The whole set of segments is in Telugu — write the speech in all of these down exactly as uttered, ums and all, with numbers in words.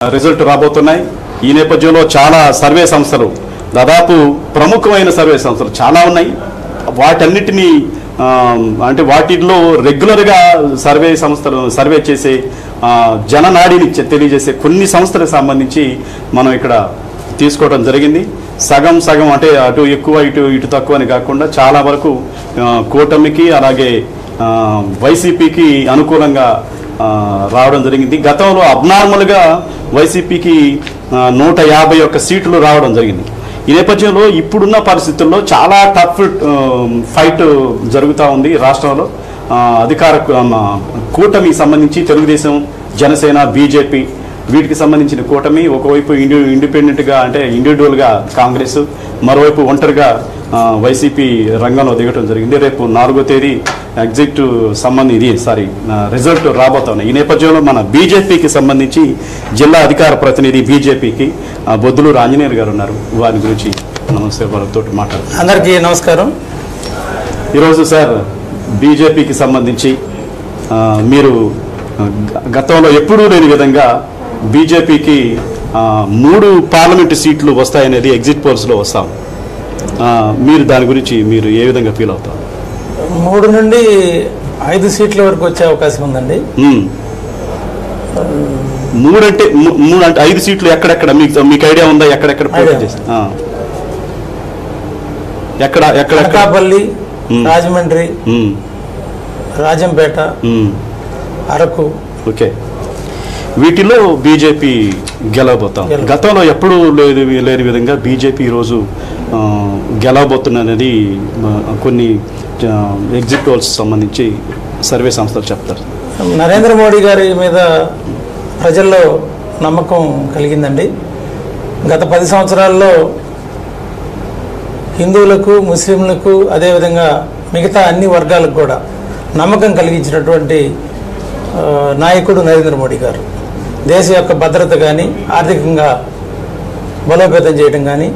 రిజల్ట్ రాబోతున్నాయి. ఈ నేపథ్యంలో చాలా సర్వే సంస్థలు, దాదాపు ప్రముఖమైన సర్వే సంస్థలు చాలా ఉన్నాయి. వాటన్నిటినీ అంటే వాటిల్లో రెగ్యులర్గా సర్వే సంస్థలు సర్వే చేసే జననాడిని తెలియజేసే కొన్ని సంస్థలకు సంబంధించి మనం ఇక్కడ తీసుకోవడం జరిగింది. సగం సగం అంటే అటు ఎక్కువ ఇటు ఇటు తక్కువ అని కాకుండా చాలా వరకు కూటమికి అలాగే వైసీపీకి అనుకూలంగా రావడం జరిగింది. గతంలో అబ్నార్మల్గా వైసీపీకి నూట యాభై ఒక్క సీట్లు రావడం జరిగింది. ఈ నేపథ్యంలో ఇప్పుడున్న పరిస్థితుల్లో చాలా టఫ్ ఫైట్ జరుగుతూ ఉంది రాష్ట్రంలో. అధికార కూటమికి సంబంధించి తెలుగుదేశం, జనసేన, బీజేపీ వీటికి సంబంధించిన కూటమి ఒకవైపు ఇండి ఇండిపెండెంట్గా అంటే ఇండివిజువల్గా కాంగ్రెస్, మరోవైపు ఒంటరిగా వైసీపీ రంగంలో దిగటం జరిగింది. రేపు నాలుగో తేదీ ఎగ్జిట్ సంబంధి ఇది సారీ రిజల్ట్ రాబోతున్నాయి. ఈ నేపథ్యంలో మన బీజేపీకి సంబంధించి జిల్లా అధికార ప్రతినిధి బీజేపీకి బొద్దులూరు ఆంజనేయులు గారు ఉన్నారు. వారి గురించి నమస్తే వారితో మాట్లాడుతున్నారు. అందరికీ నమస్కారం. ఈరోజు సార్ బీజేపీకి సంబంధించి మీరు గతంలో ఎప్పుడూ లేని విధంగా బీజేపీకి మూడు పార్లమెంటు సీట్లు వస్తాయనేది ఎగ్జిట్ పోల్స్లో వస్తాం. మీరు దాని గురించి మీరు ఏ విధంగా ఫీల్ అవుతారు? మూడు నుండి ఐదు సీట్ల వరకు వచ్చే అవకాశం ఉందండి. మూడు అంటే మూడు అంటే ఐదు సీట్లు ఎక్కడెక్కడ మీకు మీకు ఐడియా ఉందా? ఎక్కడెక్కడ పోటీ చేస్తా ఎక్కడ ఎక్కడ అనకాపల్లి, రాజమండ్రి, రాజంపేట, అరకు. ఓకే, వీటిలో బీజేపీ గెలవబోతాం. గతంలో ఎప్పుడూ లేదు లేని విధంగా బీజేపీ ఈరోజు గెలవబోతున్నది కొన్ని ఎగ్జిట్ పోల్స్ సంబంధించి సర్వే సంస్థలు చెప్తారు. నరేంద్ర మోడీ గారి మీద ప్రజల్లో నమ్మకం కలిగిందండి. గత పది సంవత్సరాల్లో హిందువులకు, ముస్లింలకు, అదేవిధంగా మిగతా అన్ని వర్గాలకు కూడా నమ్మకం కలిగించినటువంటి నాయకుడు నరేంద్ర మోడీ గారు. దేశ యొక్క భద్రత కానీ, ఆర్థికంగా బలోపేతం చేయడం కానీ,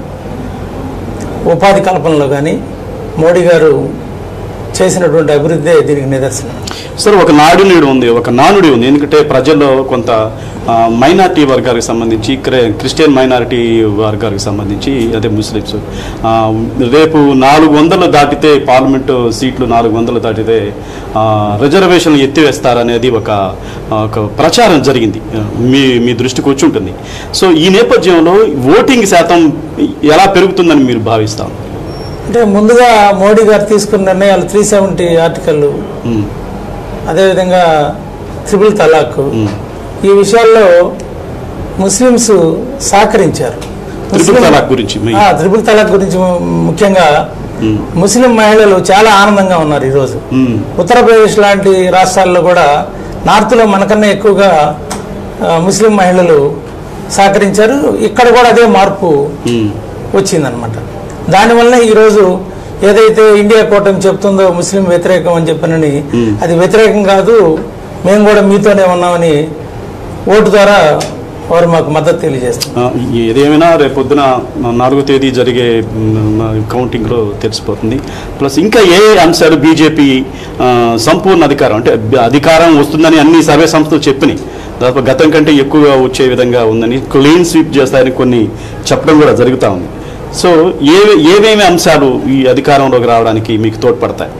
ఉపాధి కల్పనలో కానీ మోడీ గారు చేసినటువంటి అభివృద్ధి దీనికి నిదర్శనం. సార్, ఒక నాడునేడు ఉంది, ఒక నానుడి ఉంది. ఎందుకంటే ప్రజల్లో కొంత మైనార్టీ వర్గాలకు సంబంధించి, క్రిస్టియన్ మైనారిటీ వర్గాలకు సంబంధించి, అదే ముస్లిమ్స్ రేపు నాలుగు వందలు దాటితే పార్లమెంటు సీట్లు నాలుగు వందలు దాటితే రిజర్వేషన్లు ఎత్తివేస్తారనేది ఒక ఒక ప్రచారం జరిగింది. మీ మీ దృష్టికి వచ్చి ఉంటుంది. సో ఈ నేపథ్యంలో ఓటింగ్ శాతం ఎలా పెరుగుతుందని మీరు భావిస్తాం? అంటే ముందుగా మోడీ గారు తీసుకున్న నిర్ణయాలు త్రీ సెవెంటీ ఆర్టికల్, అదేవిధంగా త్రిపుల్ తలాక్, ఈ విషయాల్లో ముస్లిమ్స్ సహకరించారు. త్రిపుల్ తలాక్ గురించి త్రిపుల్ తలాక్ గురించి ముఖ్యంగా ముస్లిం మహిళలు చాలా ఆనందంగా ఉన్నారు ఈరోజు. ఉత్తరప్రదేశ్ లాంటి రాష్ట్రాల్లో కూడా, నార్త్లో మనకన్నా ఎక్కువగా ముస్లిం మహిళలు సహకరించారు. ఇక్కడ కూడా అదే మార్పు వచ్చిందనమాట. దానివల్ల ఈరోజు ఏదైతే ఇండియా కూటమి చెప్తుందో ముస్లిం వ్యతిరేకం అని చెప్పనని, అది వ్యతిరేకం కాదు, మేము కూడా మీతోనే ఉన్నామని ఓటు ద్వారా వారు మాకు మద్దతు తెలియజేస్తారు. ఏదేమైనా రేపొద్దున నాలుగో తేదీ జరిగే కౌంటింగ్లో తెలిసిపోతుంది. ప్లస్ ఇంకా ఏ అంశాలు బీజేపీ సంపూర్ణ అధికారం అంటే అధికారం వస్తుందని అన్ని సర్వే సంస్థలు చెప్పినాయి. దాదాపు గతం కంటే ఎక్కువగా వచ్చే విధంగా ఉందని, క్లీన్ స్వీప్ చేస్తారని కొన్ని చెప్పడం కూడా జరుగుతూ ఉంది. సో ఏ ఏమేమి అంశాలు ఈ అధికారంలోకి రావడానికి మీకు తోడ్పడతాయి?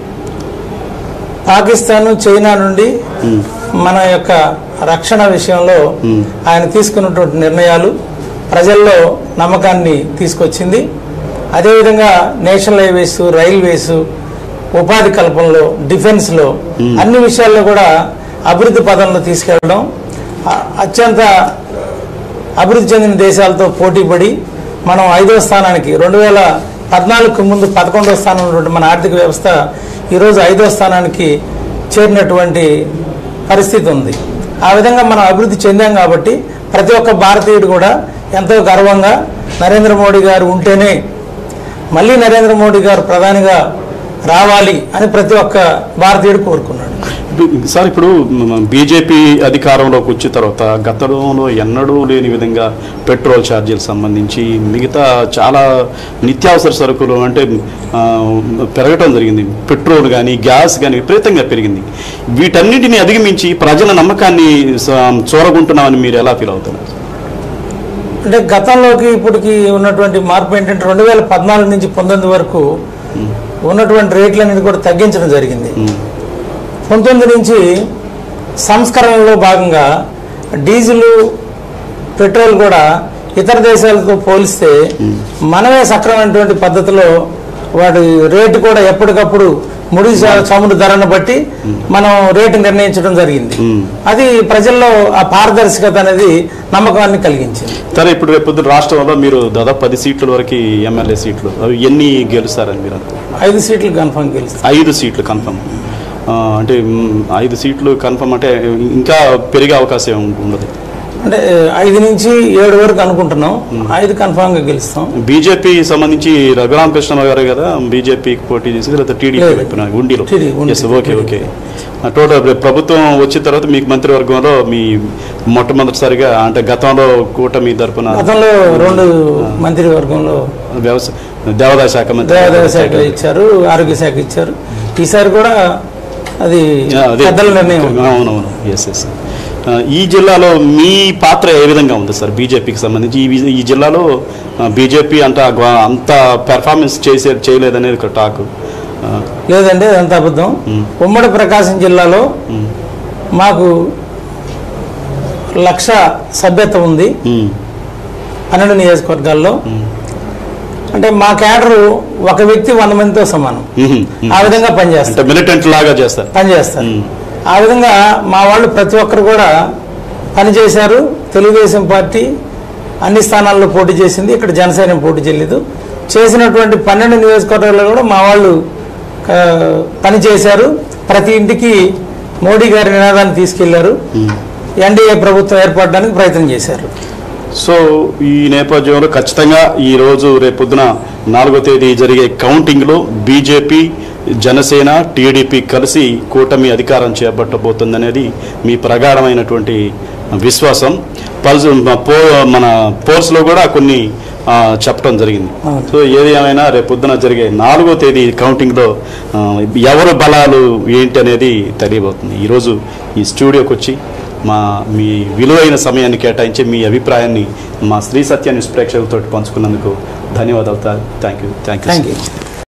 పాకిస్తాన్, చైనా నుండి మన యొక్క రక్షణ విషయంలో ఆయన తీసుకున్నటువంటి నిర్ణయాలు ప్రజల్లో నమ్మకాన్ని తీసుకొచ్చింది. అదేవిధంగా నేషనల్ హైవేస్, రైల్వేస్, ఉపాధి కల్పనలో, డిఫెన్స్లో అన్ని విషయాల్లో కూడా అభివృద్ధి పదంలో తీసుకెళ్ళడం, అత్యంత అభివృద్ధి చెందిన దేశాలతో పోటీపడి మనం ఐదవ స్థానానికి, రెండు వేల పద్నాలుగుకు ముందు పదకొండవ స్థానం ఉన్నటువంటి మన ఆర్థిక వ్యవస్థ ఈరోజు ఐదవ స్థానానికి చేరినటువంటి పరిస్థితి ఉంది. ఆ విధంగా మనం అభివృద్ధి చెందాం కాబట్టి ప్రతి ఒక్క భారతీయుడు కూడా ఎంతో గర్వంగా నరేంద్ర మోడీ గారు ఉంటేనే మళ్ళీ నరేంద్ర మోడీ గారు ప్రధానిగా రావాలి అని ప్రతి ఒక్క భారతీయుడు కోరుకున్నాడు. సార్, ఇప్పుడు బీజేపీ అధికారంలోకి వచ్చిన తర్వాత గతంలో ఎన్నడూ లేని విధంగా పెట్రోల్ ఛార్జీలకు సంబంధించి మిగతా చాలా నిత్యావసర సరుకులు అంటే పెరగటం జరిగింది. పెట్రోల్ కానీ గ్యాస్ కానీ విపరీతంగా పెరిగింది. వీటన్నిటిని అధిగమించి ప్రజల నమ్మకాన్ని చూరగొంటున్నామని మీరు ఎలా ఫీల్ అవుతున్నారు? అంటే గతంలోకి ఇప్పటికి ఉన్నటువంటి మార్పు ఏంటంటే రెండు వేల పద్నాలుగు నుంచి పంతొమ్మిది వరకు ఉన్నటువంటి రేట్లు అనేది కూడా తగ్గించడం జరిగింది. పంతొమ్మిది నుంచి సంస్కరణలో భాగంగా డీజిల్ పెట్రోల్ కూడా ఇతర దేశాలతో పోలిస్తే మనమే సక్రమైనటువంటి పద్ధతిలో వాటి రేటు కూడా ఎప్పటికప్పుడు ముడి చమురు ధరను బట్టి మనం రేటు నిర్ణయించడం జరిగింది. అది ప్రజల్లో ఆ పారదర్శకత అనేది నమ్మకాన్ని కలిగించింది. సరే, ఇప్పుడు రేపు రాష్ట్రంలో మీరు దాదాపు పది సీట్ల వరకు ఎమ్మెల్యే సీట్లు అవి ఎన్ని గెలుస్తారని మీరు? ఐదు సీట్లు కన్ఫర్మ్ గెలుస్తారు. ఐదు సీట్లు కన్ఫర్మ్ అంటే ఐదు సీట్లు కన్ఫర్మ్ అంటే ఇంకా పెరిగే అవకాశం ఉండదు అంటే ఐదు నుంచి ఏడు వరకు అనుకుంటున్నాం. ఐదు కన్ఫర్మ్ గా గెలుస్తాం. బీజేపీ సంబంధించి రఘురామకృష్ణ గారు కదా బీజేపీకి పోటీ చేసి లేదా టీడీపీ ఉండిలో? ఓకే ఓకే టోటల్ ప్రభుత్వం వచ్చిన తర్వాత మీకు మంత్రివర్గంలో మీ మొట్టమొదటిసారిగా అంటే గతంలో కూటమి తరపున గతంలో రెండు మంత్రివర్గంలో వ్యవసాయ దేవాదాయ శాఖ మంత్రి దేవాదాయ శాఖ ఇచ్చారు, ఆరోగ్య శాఖ ఇచ్చారు. ఈసారి కూడా అది పెద్దల నిర్ణయం. అవునవును. ఎస్ ఎస్ ఈ జిల్లాలో మీ పాత్ర ఏ విధంగా ఉంది సార్ బీజేపీకి సంబంధించి? ఈ ఈ జిల్లాలో బీజేపీ అంత అంత పెర్ఫార్మెన్స్ చేసే చేయలేదనేది ఒక టాక్. లేదండి, అదంతా అబద్ధం. ఉమ్మడి ప్రకాశం జిల్లాలో మాకు లక్ష సభ్యత్వం ఉంది పన్నెండు నియోజకవర్గాల్లో. అంటే మా క్యాడరు ఒక వ్యక్తి వంద మందితో సమానం. ఆ విధంగా పనిచేస్తారు, మిలిటెంట్ లాగా చేస్తారు పనిచేస్తారు. ఆ విధంగా మా వాళ్ళు ప్రతి ఒక్కరు కూడా పనిచేశారు. తెలుగుదేశం పార్టీ అన్ని స్థానాల్లో పోటీ చేసింది, ఇక్కడ జనసేన పోటీ చేయలేదు. చేసినటువంటి పన్నెండు నియోజకవర్గాల్లో కూడా మా వాళ్ళు పనిచేశారు. ప్రతి ఇంటికి మోడీ గారి నినాదాన్ని తీసుకెళ్లారు. ఎన్డీఏ ప్రభుత్వం ఏర్పడడానికి ప్రయత్నం చేశారు. సో ఈ నేపథ్యంలో ఖచ్చితంగా ఈ రోజు రేపొద్దున నాలుగో తేదీ జరిగే కౌంటింగ్లో బీజేపీ, జనసేన, టీడీపీ కలిసి కూటమి అధికారం చేపట్టబోతుందనేది మీ ప్రగాఢమైనటువంటి విశ్వాసం. పల్స్ పో మన పోల్స్లో కూడా కొన్ని చెప్పడం జరిగింది. సో ఏది ఏమైనా రేపొద్దున జరిగే నాలుగో తేదీ కౌంటింగ్లో ఎవరు బలాలు ఏంటి అనేది తెలియబోతుంది. ఈరోజు ఈ స్టూడియోకి వచ్చి మా మీ విలువైన సమయాన్ని కేటాయించి మీ అభిప్రాయాన్ని మా శ్రీ సత్య న్యూస్ ప్రేక్షకులతో పంచుకున్నందుకు ధన్యవాదాలు. Thank you thank you